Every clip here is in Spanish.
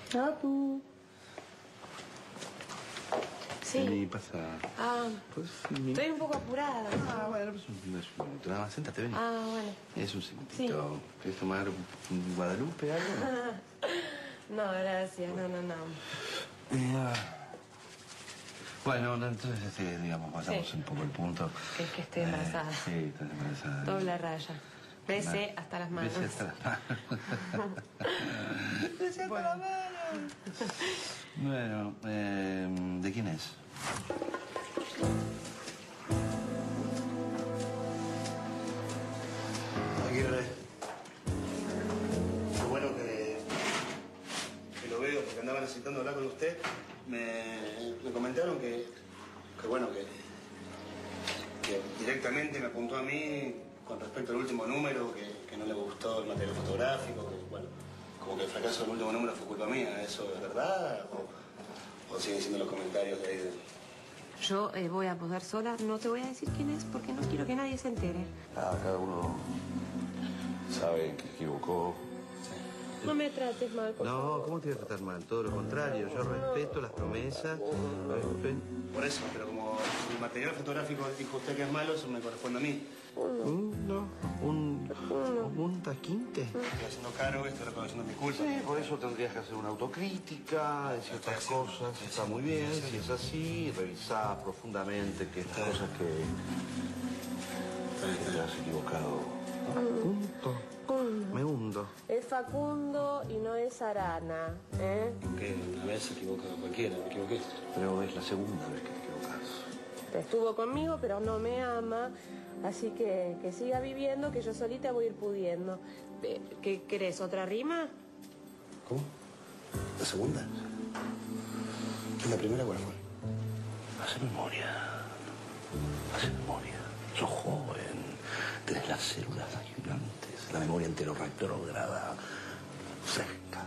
Papu. Sí. Vení, pasa. Pues, estoy un poco apurada. Bueno, pues no es un minuto. Nada más, siéntate, ven. Bueno. Es un segundito. Sí. ¿Quieres tomar un Guadalupe, algo? No, gracias. No. Bueno, entonces, digamos, pasamos un poco el punto. Que es que estoy embarazada. Sí, estás embarazada. Doble raya. Besé hasta las manos. Besé hasta las manos. Besé hasta las manos. Bueno, ¿de quién es? Aguirre. Qué bueno que lo veo, porque andaba necesitando hablar con usted. Me comentaron que directamente me apuntó a mí con respecto al último número, que no le gustó el material fotográfico, que, bueno, como que el fracaso del último número fue culpa mía. ¿Eso es verdad? ¿O siguen siendo los comentarios de ahí de... Yo voy a posar sola. No te voy a decir quién es porque no quiero que nadie se entere. Cada uno sabe que equivocó. No me trates mal, por favor. No, ¿cómo te voy a tratar mal? Todo lo contrario. Yo respeto las promesas. Por eso, pero como el material fotográfico dijo usted que es malo, eso me corresponde a mí. ¿Un taquinte? Estoy haciendo cargo y estoy reconociendo mi culpa. Sí, por eso tendrías que hacer una autocrítica de ciertas cosas. Está muy bien, si es así, revisar profundamente que estas cosas que te has equivocado. Punto. Me hundo. Es Facundo y no es Arana, ¿eh? Que una vez se equivoca cualquiera, me equivoqué. Pero es la segunda vez que te equivocas. Estuvo conmigo, pero no me ama. Así que siga viviendo, que yo solita voy a ir pudiendo. ¿Qué querés? ¿Otra rima? ¿Cómo? ¿La segunda? ¿La primera cuál fue? Hace memoria. Sos joven. Tenés las células gigantes, la memoria entero retrógrada, fresca.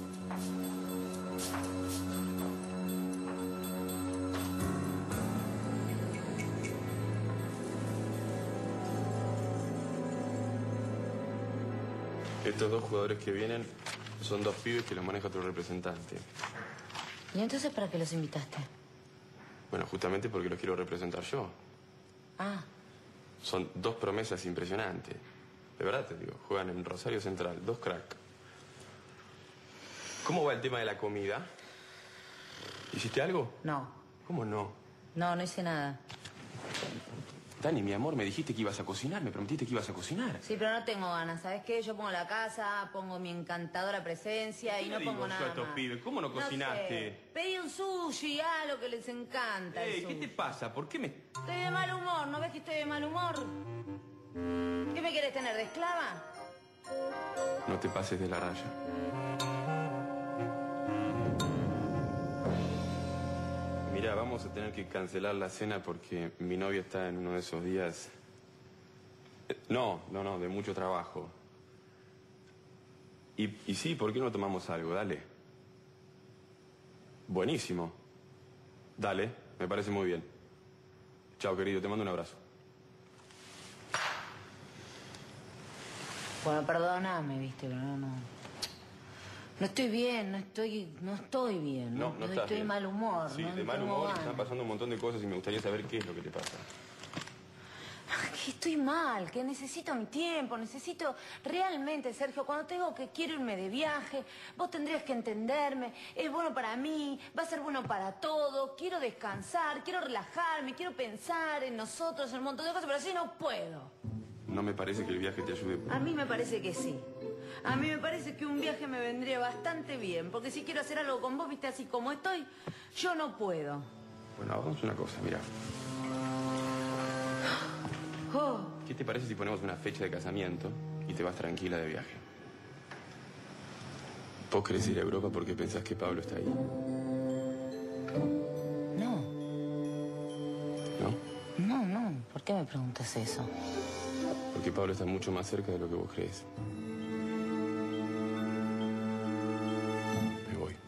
Estos dos jugadores que vienen son dos pibes que los maneja otro representante. ¿Y entonces para qué los invitaste? Bueno, justamente porque los quiero representar yo. Ah. Son dos promesas impresionantes. De verdad te digo, juegan en Rosario Central, dos crack. ¿Cómo va el tema de la comida? ¿Hiciste algo? No. ¿Cómo no? No hice nada. Dani, mi amor, me dijiste que ibas a cocinar, me prometiste que ibas a cocinar. Sí, pero no tengo ganas, ¿sabes qué? Yo pongo la casa, pongo mi encantadora presencia y no pongo nada yo a estos más. pibes? ¿Cómo no cocinaste? Sé. Pedí un sushi, algo que les encanta. ¿Qué te pasa? ¿Por qué me...? Estoy de mal humor, ¿no ves que estoy de mal humor? ¿Qué me quieres tener, de esclava? No te pases de la raya. Mira, vamos a tener que cancelar la cena porque mi novia está en uno de esos días... No, de mucho trabajo. Y sí, ¿por qué no tomamos algo? Dale. Buenísimo. Dale, me parece muy bien. Chao, querido, te mando un abrazo. Bueno, perdóname, viste, pero no estoy bien, no estoy bien. No estás estoy de bien. mal humor. Sí, no de mal tengo humor, ganas. están pasando un montón de cosas y me gustaría saber qué es lo que te pasa. Que estoy mal, que necesito mi tiempo, necesito realmente, Sergio, cuando te digo que quiero irme de viaje, vos tendrías que entenderme, es bueno para mí, va a ser bueno para todos, quiero descansar, quiero relajarme, quiero pensar en nosotros, en un montón de cosas, pero así no puedo. No me parece que el viaje te ayude. A mí me parece que sí. A mí me parece que un viaje me vendría bastante bien, porque si quiero hacer algo con vos, viste, así como estoy, yo no puedo. Bueno, hagamos una cosa, mira. Oh. ¿Qué te parece si ponemos una fecha de casamiento y te vas tranquila de viaje? ¿Vos querés ir a Europa porque pensás que Pablo está ahí? No. ¿No? No. ¿Por qué me preguntas eso? Porque Pablo está mucho más cerca de lo que vos crees. Me voy.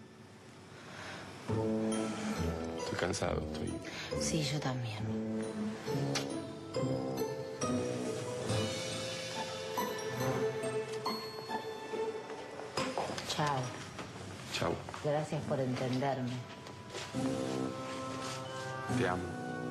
Estoy cansado, estoy... Sí, yo también. Chao. Chau. Gracias por entenderme. Te amo.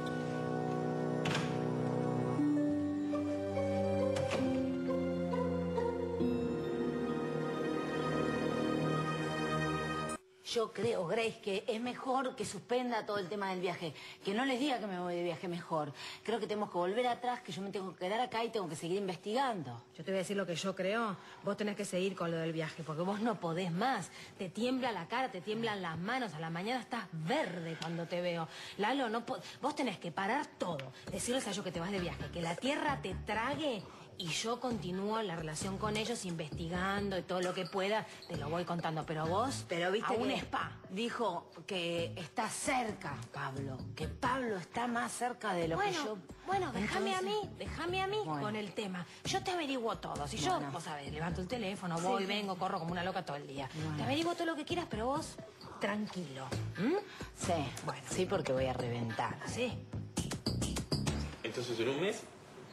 Yo creo, Grace, que es mejor que suspenda todo el tema del viaje. Que no les diga que me voy de viaje mejor. Creo que tenemos que volver atrás, que yo me tengo que quedar acá y tengo que seguir investigando. Yo te voy a decir lo que yo creo. Vos tenés que seguir con lo del viaje, porque vos no podés más. Te tiembla la cara, te tiemblan las manos. A la mañana estás verde cuando te veo. Lalo, vos tenés que parar todo. Decirles a ellos que te vas de viaje, que la tierra te trague y yo continúo la relación con ellos investigando y todo lo que pueda. Te lo voy contando, pero vos, Pero viste a un que spa. dijo que está cerca, Pablo. Que Pablo está más cerca de lo que yo... Bueno, déjame Entonces- a mí Bueno. con el tema. Yo te averiguo todo. Si yo, vos sabés, levanto el teléfono, voy, vengo, corro como una loca todo el día. Bueno. Te averiguo todo lo que quieras, pero vos, tranquilo. Sí, bueno, sí, porque voy a reventar. Sí. Entonces, en un mes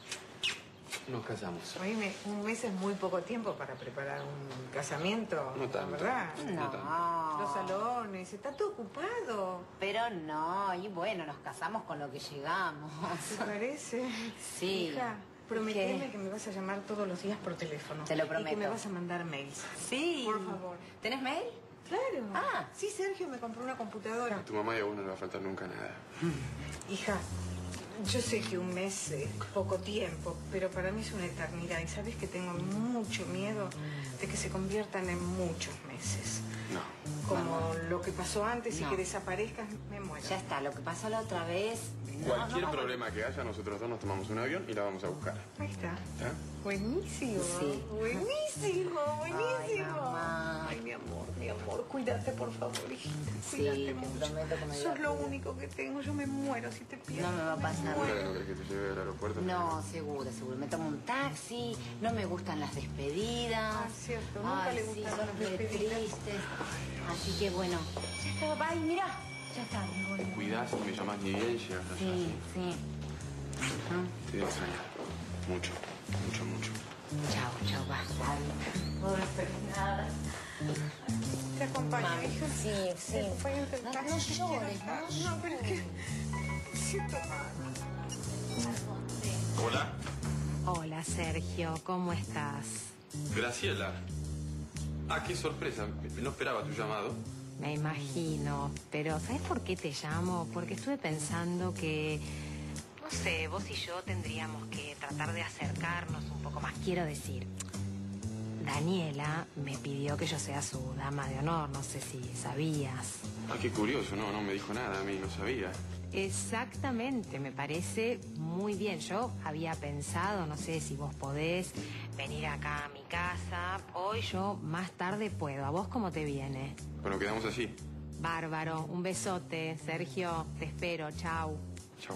nos casamos. Oíme, un mes es muy poco tiempo para preparar un casamiento, No tanto. ¿verdad? No. Los salones, está todo ocupado. Pero no, y bueno, nos casamos con lo que llegamos. ¿Te parece? Sí. Hija, prometeme ¿Qué? que me vas a llamar todos los días por teléfono. Te lo Y prometo. que me vas a mandar mails. Sí. Por favor. ¿Tenés mail? Claro. Ah. Sí, Sergio me compró una computadora. A tu mamá y a vos no le va a faltar nunca nada. Hija, yo sé que un mes es poco tiempo, pero para mí es una eternidad. Y sabes que tengo mucho miedo de que se conviertan en muchos meses. No. Como lo que pasó antes No. y que desaparezcas, me muero. Ya está, lo que pasó la otra vez... Cualquier problema que haya, nosotros dos nos tomamos un avión y la vamos a buscar. Ahí está. ¿Está? Buenísimo. Sí. Buenísimo, buenísimo. mamá. Ay, mi amor, cuídate, por favor, hijita. Sí, Cuídate te mucho. prometo que me voy a Sos lo cuidar. único que tengo. Yo me muero si te pierdo. No me va a pasar ¿Segura que nada. no querés que te lleve al aeropuerto? No, seguro, seguro. Me tomo un taxi, no me gustan las despedidas. Ah, cierto, nunca le sí, gustaron son las muy despedidas. tristes. Así que bueno. Ay, mira, ya está, me voy. Cuidás, me llamás ni bien, llegas allá. Sí, sí. Te voy a extrañar. Mucho, mucho, mucho. Chao, chao, va. No esperes nada. Te acompaño, Mami, hija. sí, sí. Te acompaño en el No, taxi. no llores, no No, pero es que... siento mal. Hola. Hola, Sergio, ¿cómo estás? Graciela. Ah, qué sorpresa. No esperaba tu llamado. Me imagino, pero ¿sabes por qué te llamo? Porque estuve pensando que, no sé, vos y yo tendríamos que tratar de acercarnos un poco más. Quiero decir, Daniela me pidió que yo sea su dama de honor, no sé si sabías. Ah, qué curioso. No me dijo nada a mí, no sabía. Exactamente, me parece muy bien. Yo había pensado, no sé si vos podés venir acá a mi casa. Hoy yo más tarde puedo. ¿A vos cómo te viene? Bueno, quedamos así. Bárbaro, un besote. Sergio, te espero. Chau. Chao.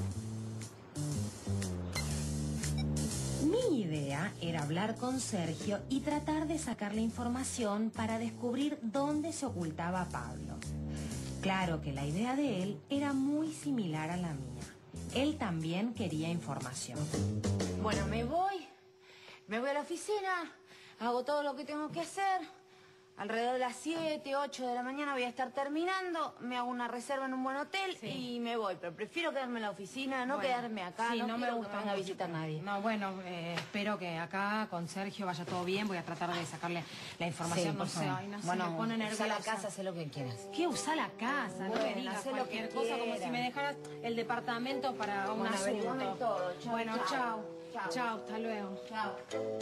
Mi idea era hablar con Sergio y tratar de sacarle información para descubrir dónde se ocultaba Pablo. Claro que la idea de él era muy similar a la mía. Él también quería información. Bueno, me voy a la oficina, hago todo lo que tengo que hacer. Alrededor de las 7, 8 de la mañana voy a estar terminando, me hago una reserva en un buen hotel y me voy. Pero prefiero quedarme en la oficina, no quedarme acá, Sí, no me quiero gusta que venga a mucho, visitar pero- nadie. No, bueno, espero que acá con Sergio vaya todo bien. Voy a tratar de sacarle la información. por No sé, favor. ay, no sé, Bueno, me pone usa nerviosa. la casa, haz lo que quieras. ¿Qué usa la casa? No me Bueno, digas hacé lo cualquier que cosa, como si quieras. me dejaras el departamento para un Bueno, asunto. averiguame todo. Chau, Bueno, chau. chao. Chau. Chao, hasta luego. Chao.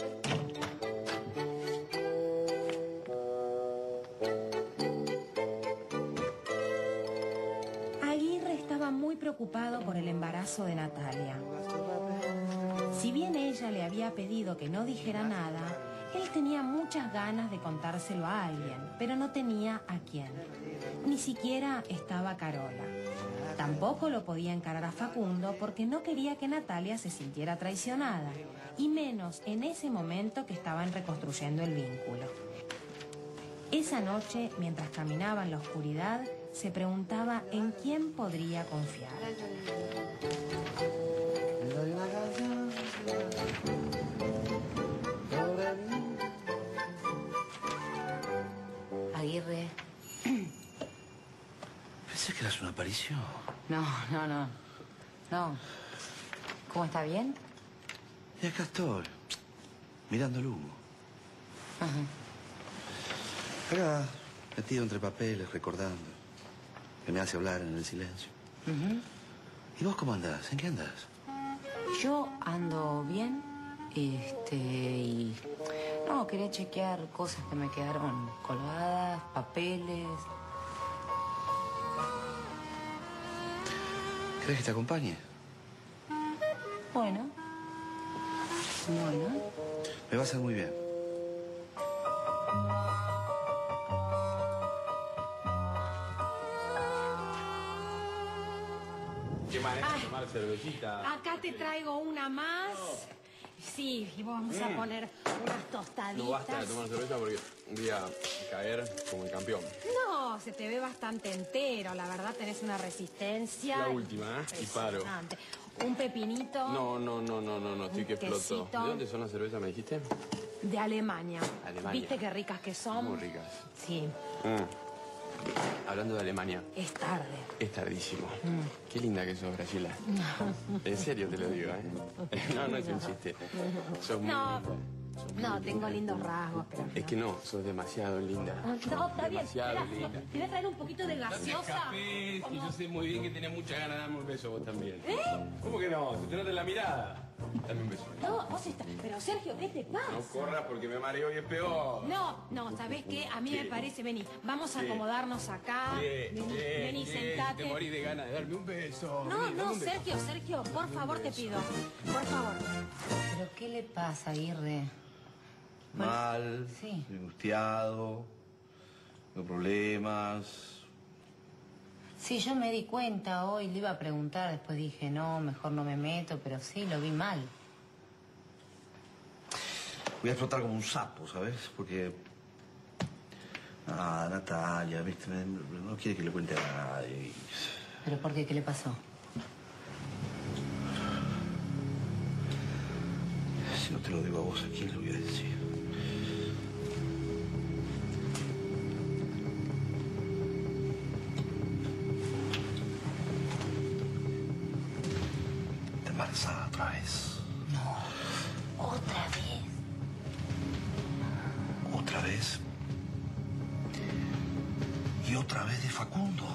Aguirre estaba muy preocupado por el embarazo de Natalia. Si bien ella le había pedido que no dijera nada, él tenía muchas ganas de contárselo a alguien, pero no tenía a quién. Ni siquiera estaba Carola. Tampoco lo podía encarar a Facundo porque no quería que Natalia se sintiera traicionada, y menos en ese momento que estaban reconstruyendo el vínculo. Esa noche, mientras caminaba en la oscuridad, se preguntaba en quién podría confiar. Aguirre, Pensé que eras una aparición. No. ¿Cómo está bien? Y acá estoy, mirando el humo. Ajá. Acá, metido entre papeles, recordando. Que me hace hablar en el silencio. ¿Y vos cómo andás? ¿En qué andás? Yo ando bien, y... No, quería chequear cosas que me quedaron colgadas, papeles. ¿Crees que te acompañe? Bueno. Me va a hacer muy bien. ¿Qué manera de tomar cervecita? Acá te traigo una más. Sí, y vamos a poner unas tostaditas. No basta de tomar cerveza porque voy a caer como el campeón. No, se te ve bastante entero. La verdad, tenés una resistencia. La última, ¿eh? Y paro. Impresionante. Un pepinito. No, estoy que exploto. quesito. ¿De dónde son las cervezas, me dijiste? De Alemania. Alemania. ¿Viste qué ricas que son? Muy ricas. Sí, Hablando de Alemania, es tarde. es tardísimo. Qué linda que sos, Graciela. En serio te lo digo, ¿eh? No es un chiste. Sos muy No. linda. No, tengo lindos rasgos, pero... Es que no, sos demasiado linda. No, está bien. Demasiado Esperá, linda. ¿te voy a traer un poquito de gaseosa? Que yo sé muy bien que tenés muchas ganas de darme un beso vos también. ¿Cómo que no? Se te nota en la mirada. Dame un beso. No, vos estás... Pero, Sergio, ¿qué te pasa? No corras porque me mareo y es peor. No, ¿sabés qué? A mí me parece... Vení, vamos a acomodarnos acá. Vení, sentate. Te morís de ganas de darme un beso. No, Vení, dame un beso. Sergio, por favor te pido. Por favor. ¿Pero qué le pasa, Aguirre? Mal, Sí. angustiado, tengo problemas. Sí, yo me di cuenta hoy, le iba a preguntar, después dije, no, mejor no me meto, pero sí, lo vi mal. Voy a explotar como un sapo, ¿sabes? Porque... Natalia, ¿viste? No quiere que le cuente a nadie. ¿Pero por qué? ¿Qué le pasó? Si no te lo digo a vos, ¿a quién lo voy a decir? Está embarazada otra vez. No, otra vez. ¿Otra vez? Y otra vez de Facundo.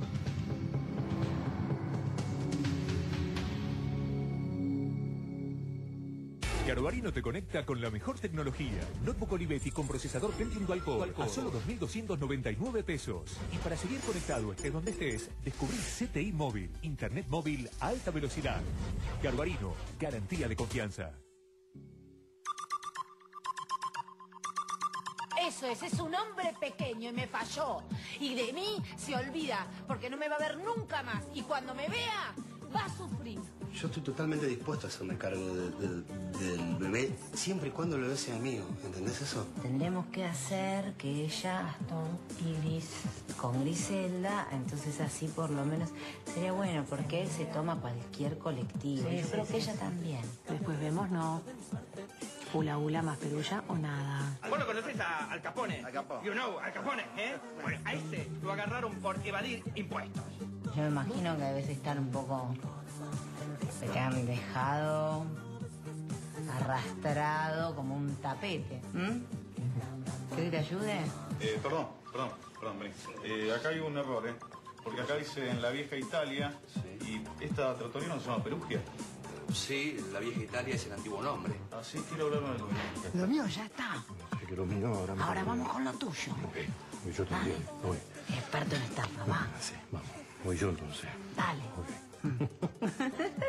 Garbarino te conecta con la mejor tecnología. Notebook Olivetti con procesador Pentium Dual-Core a solo 2.299 pesos. Y para seguir conectado estés donde estés, descubrí CTI Móvil, Internet móvil a alta velocidad. Garbarino, garantía de confianza. Eso es un hombre pequeño y me falló. Y de mí se olvida, porque no me va a ver nunca más. Y cuando me vea, va a sufrir. Yo estoy totalmente dispuesto a hacerme cargo del bebé, siempre y cuando el bebé sea mío. ¿Entendés eso? Tendremos que hacer que ella, Aston y Gris, con Griselda, entonces así por lo menos sería bueno, porque él se toma cualquier colectivo. Yo creo que ella también. Después vemos, no. Hula hula más perulla o nada. ¿Vos lo conocés a Al Capone? Al Capone. You know, Al Capone, ¿eh? Bueno, a este lo agarraron por evadir impuestos. Yo me imagino que a veces están un poco... se quedan dejado, arrastrado como un tapete. ¿Querés que te ayude? Perdón, vení. Acá hay un error, ¿eh? Porque acá dice en la vieja Italia y esta trattoria no se llama Perugia. Sí, la vieja Italia es el antiguo nombre. Así quiero hablar con el dueño. Lo mío ya está. Que lo mío ahora Ahora vamos con lo tuyo. Ok, yo también. Voy. Experto en estafa, va. Sí, vamos. Voy yo entonces. Dale.